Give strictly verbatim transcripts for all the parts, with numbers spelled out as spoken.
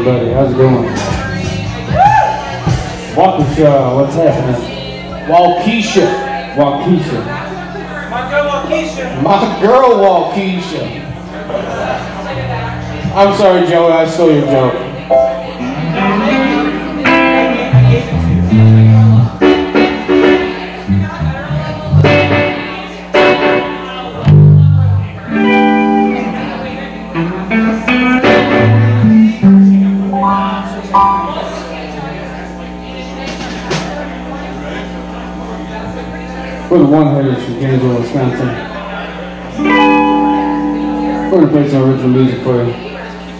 everybody. How's it going? Waukesha, what's happening? Waukesha. Waukesha. My girl Waukesha. My girl Waukesha. I'm sorry, Joey, I stole your joke. We're the one-hitters from Gainesville, Wisconsin. We're going to play some original music for you.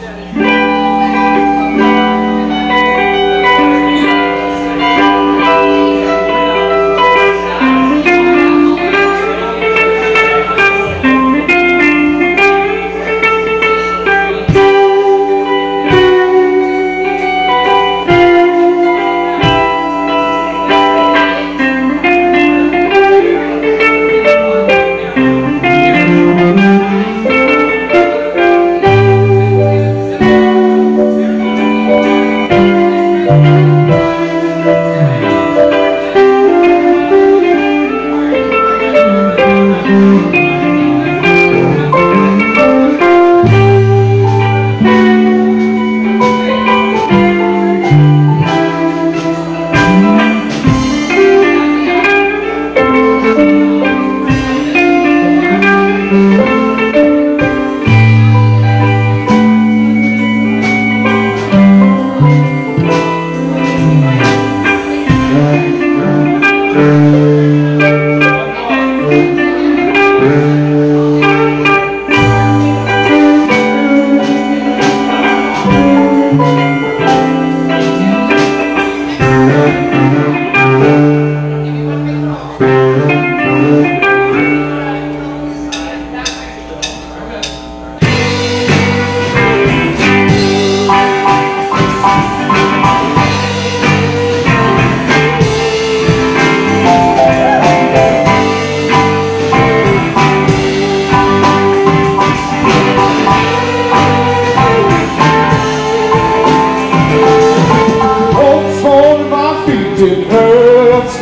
It hurts.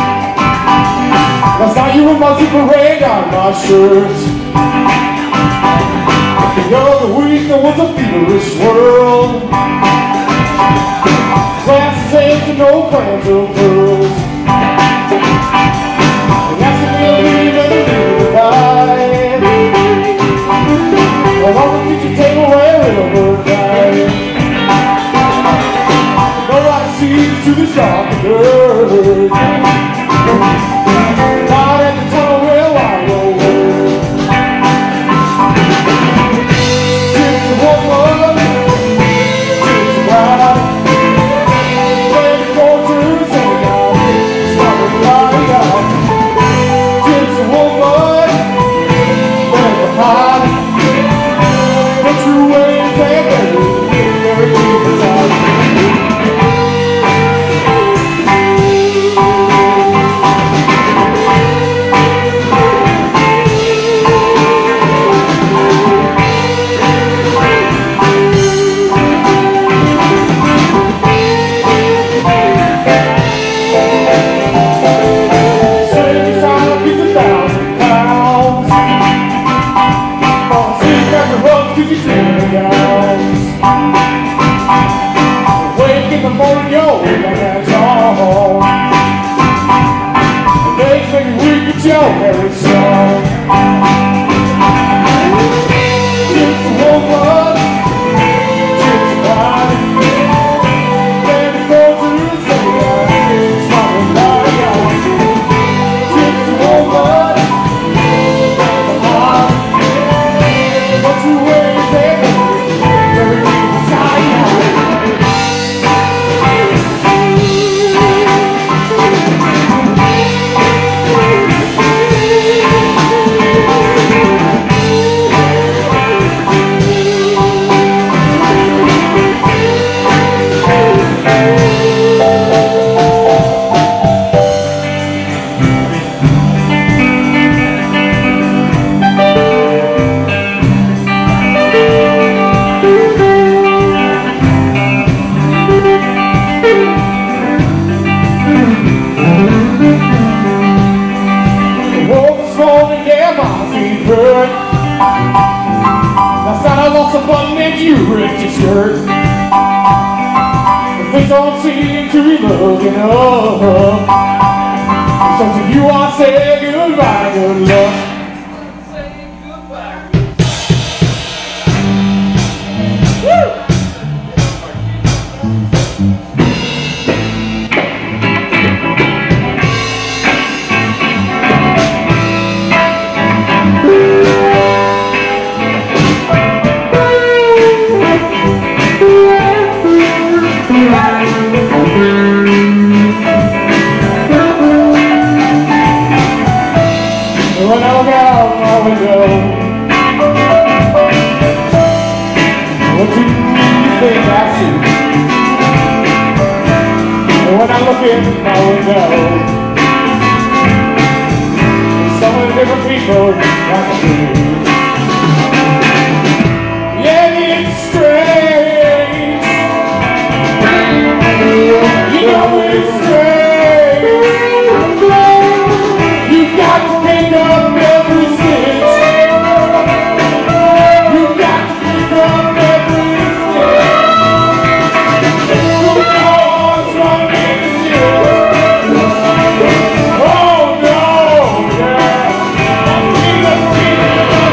Last night you were marching parade on my shirt. The other week there was a feverish world. Glasses and no plans of pearls. And asking me to leave and to leave tonight. Well, on the kitchen table where it'll burn. To the dark and earth. Not at the tunnel where I roll. It's the woman, it's the bride. When you go through the same just don't seem to be looking up. So to you I say goodbye, good luck. When I look out my window, what do you think I see? When I look in my window, there's so many different people I can see. Yeah, it's strange. You know it's strange. You got to pick up every stitch. You got to pick up every stitch. You know what's wrong with you. Oh no, yeah. That's me, that's me.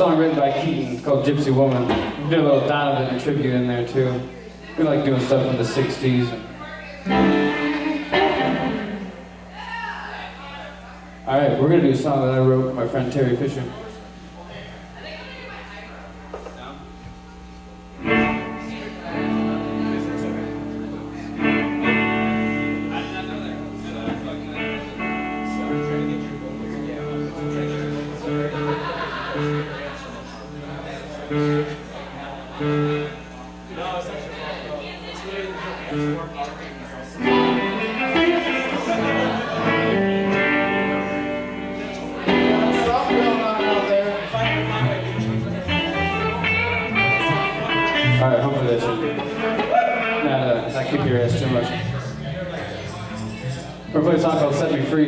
song written by Keaton called Gypsy Woman. We did a little Donovan tribute in there too. We like doing stuff from the sixties. Alright, we're gonna do a song that I wrote with my friend Terry Fisher. Alright, hopefully that should not, uh, not kick your ass too much. We're gonna play a song called Set Me Free.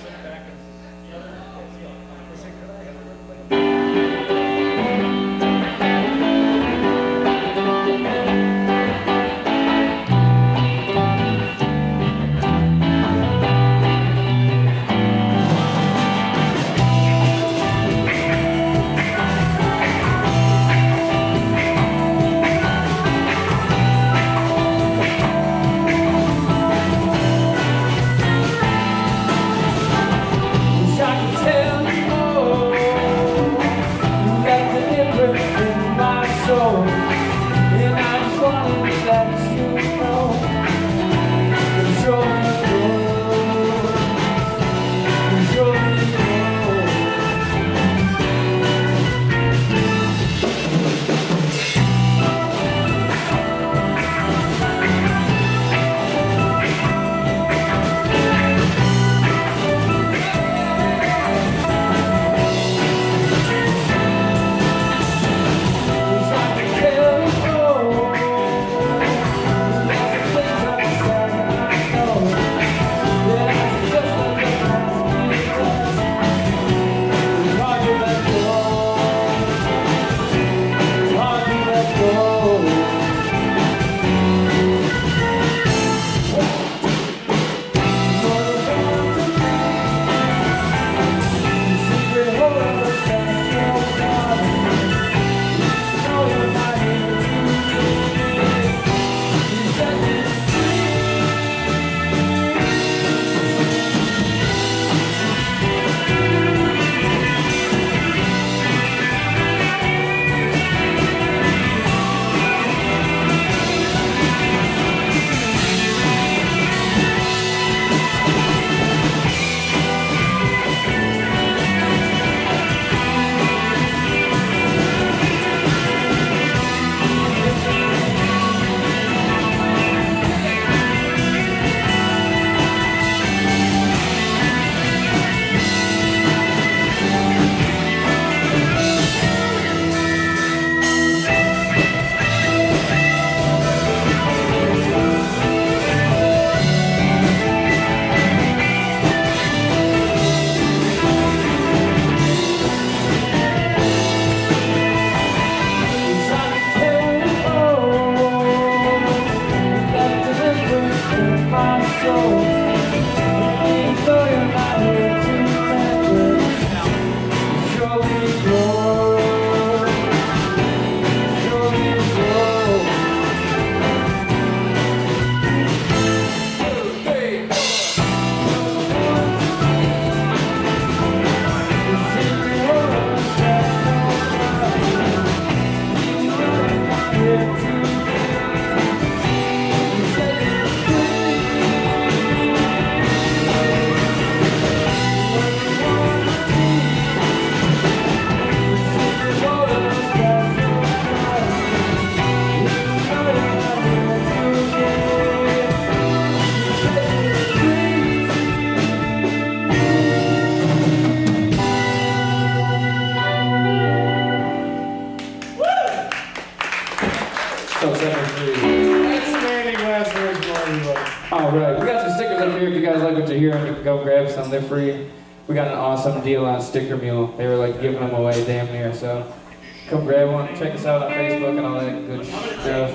Alright, we got some stickers up here if you guys like what you hear, and you can go grab some, they're free. We got an awesome deal on Sticker Mule. They were like giving them away damn near, so come grab one, check us out on Facebook and all that good stuff.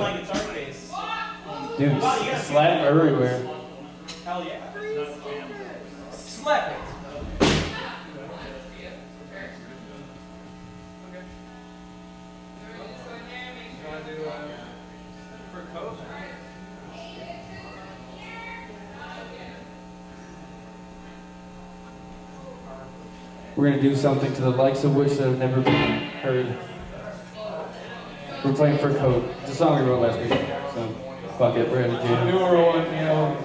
Dude, slap everywhere. Hell yeah. Slap it. do uh, for COVID. We're gonna do something to the likes of which have never been heard. We're playing for Code. It's a song we wrote last week, so fuck it, we're gonna jam. Newer one, you know.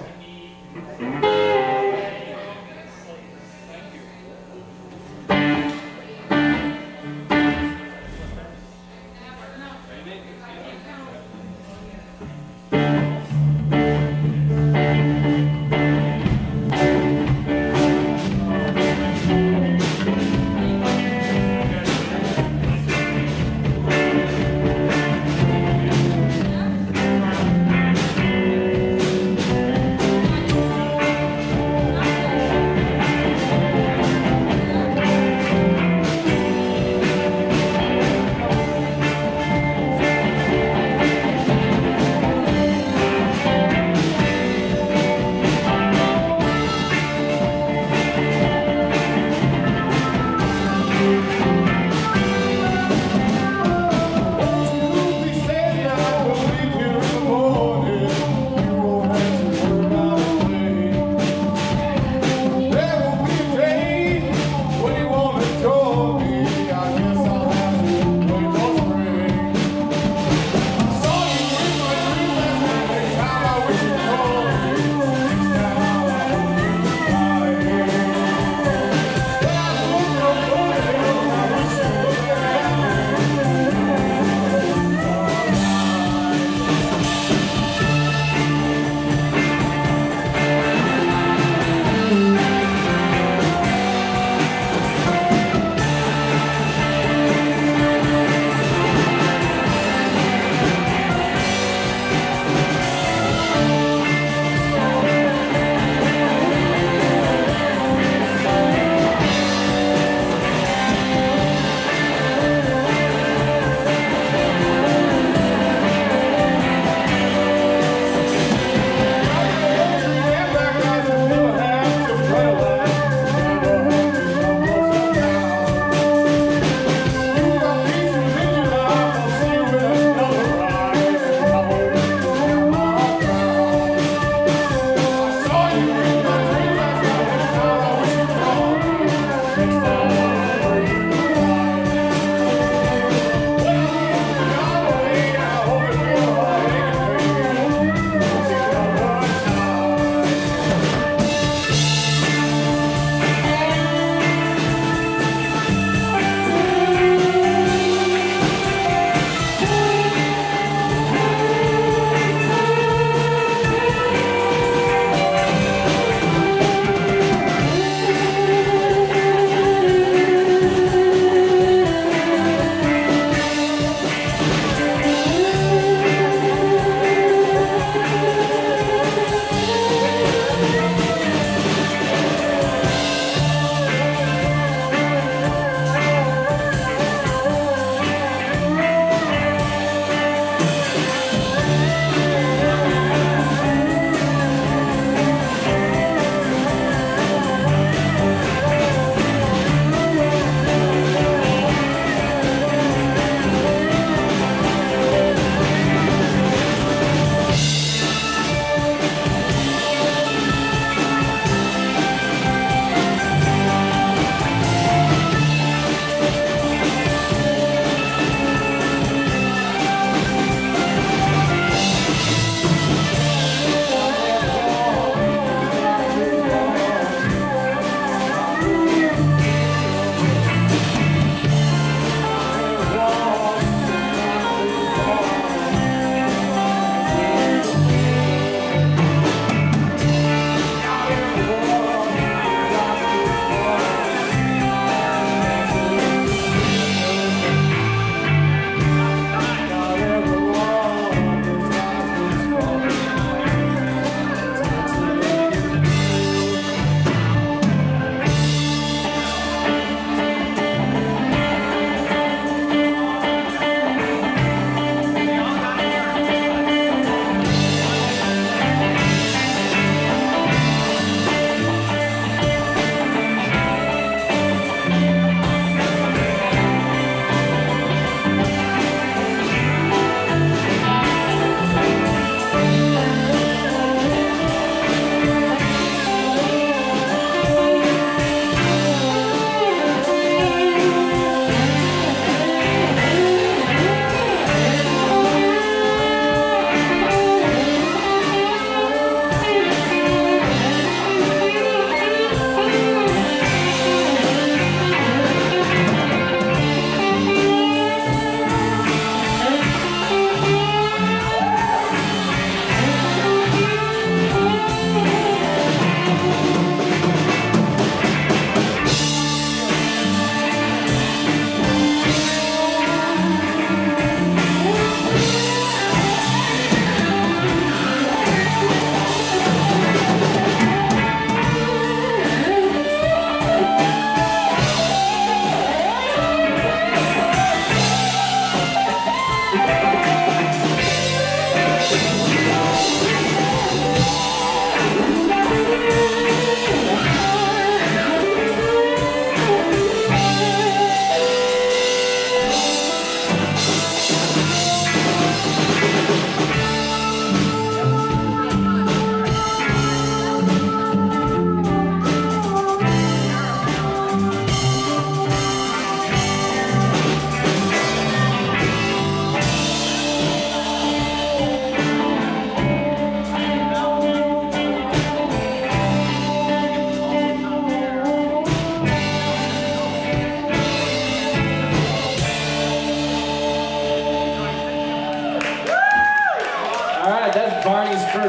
that's Barney's fur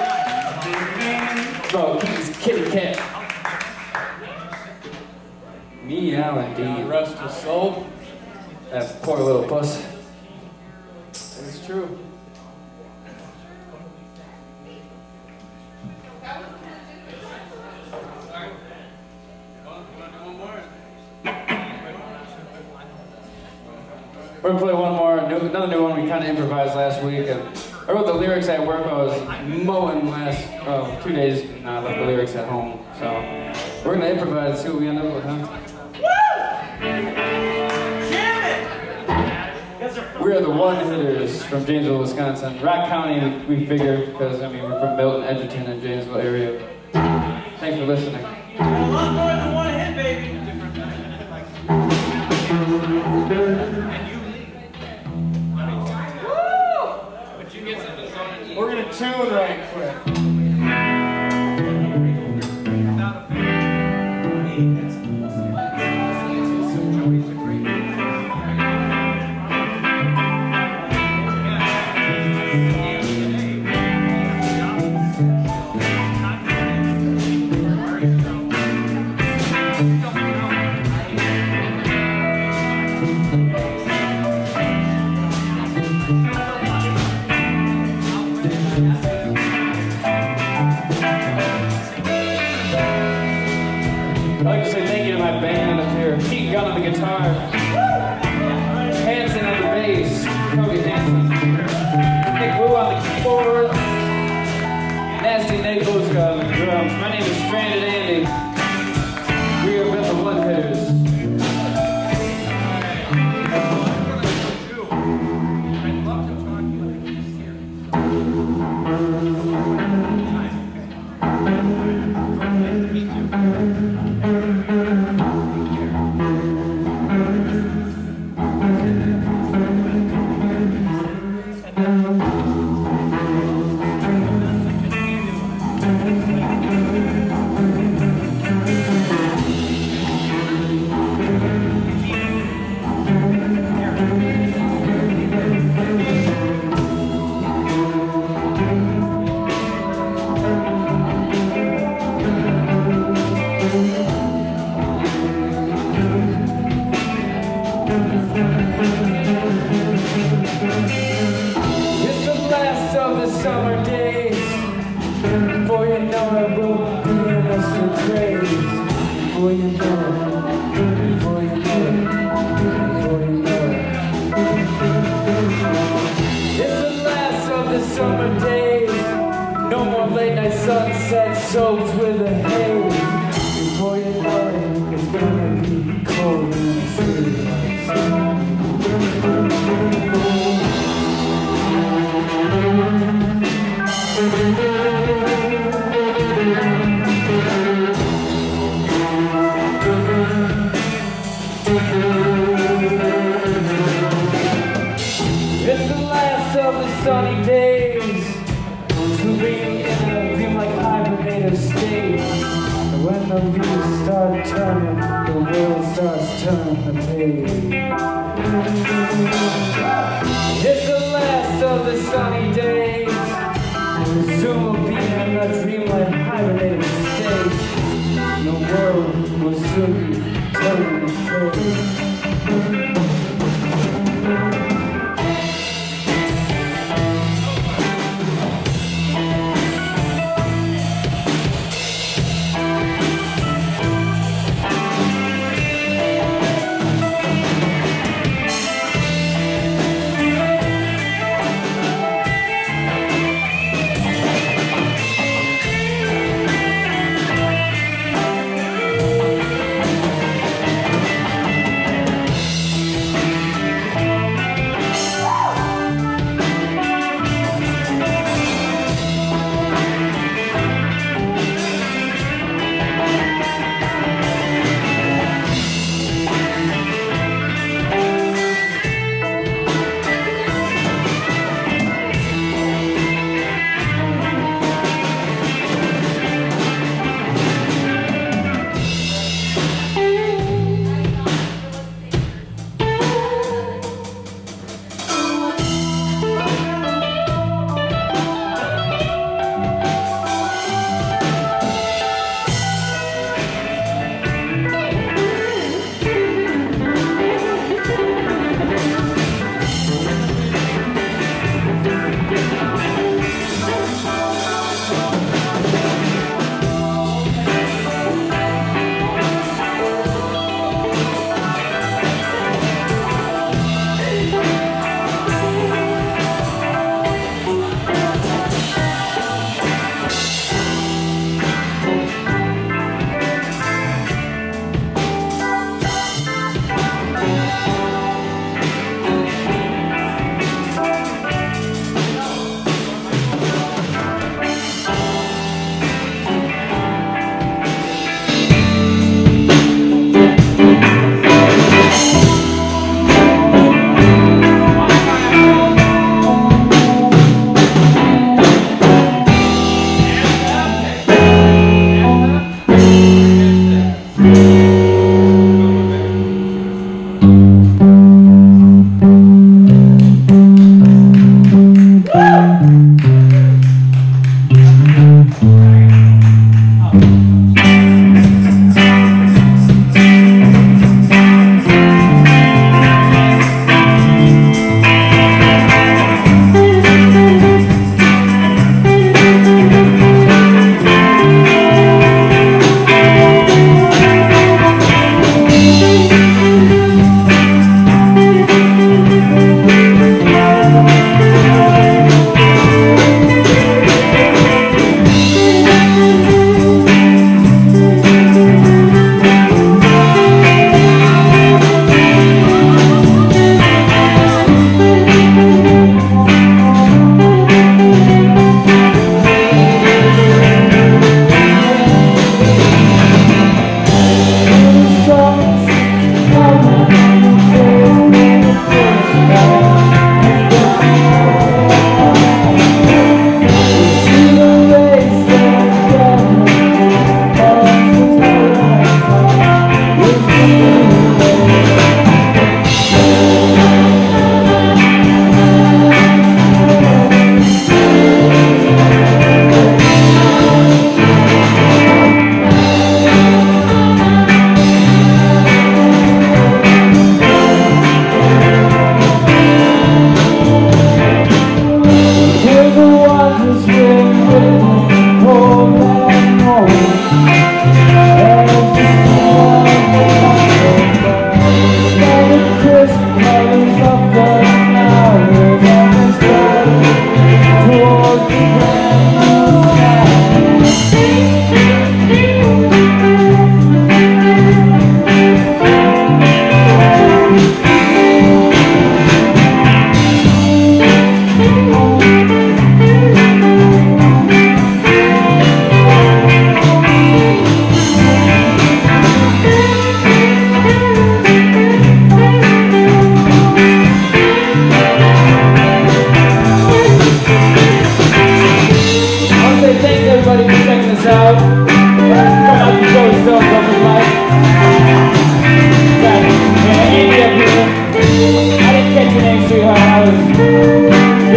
coat. Bro, he's kitty cat. Meow indeed. Rest his soul. That poor little puss. It's true. We're gonna play one more, new, another new one we kind of improvised last week. And I wrote the lyrics at work. I was mowing last oh, two days, and I left the lyrics at home. So we're gonna improvise and see what we end up with, huh? We are the one-hitters from Janesville, Wisconsin. Rock County, we, we figure, because I mean we're from Milton, Edgerton, and Janesville area. Thanks for listening. A lot more than one hit, baby. We're gonna tune right quick. I'd like to say thank you to my band up here. Keaton Gunn on the guitar. Hanson on the bass. Kobe Hanson. Nick Wu on the keyboard. Nasty Nate Buzka on the drums. My name is Stranded Andy. We are with the One Hitters. It's the last of the summer days. Before you know it, we'll be in Mister Craze. Before you know it, before you know it, before you know it. It's the last of the summer days. No more late night sunsets soaked with a haze. Before you know it, it's gonna be cold in the city. It's the last of the sunny days, sleeping in a dream-like hibernated state. When the leaves start turning, the world starts turning the page. It's the last of the sunny days. Soon we'll be in a dreamlike hibernated state. The world will soon be turning its page.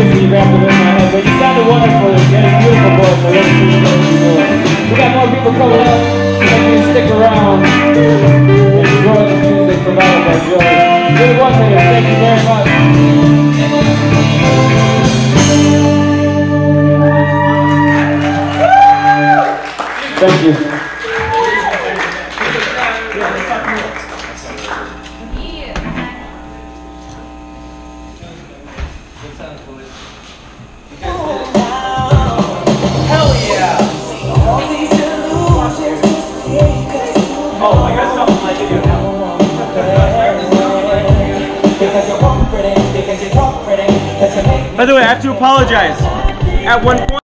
electricity wrapped up in my head, but you sounded wonderful. You had a beautiful voice. I really appreciate you doing. We got more people coming up, so make sure you stick around and enjoy the music provided by Joey. You're the one here. Thank you very much. Thank you. By the way, I have to apologize. At one point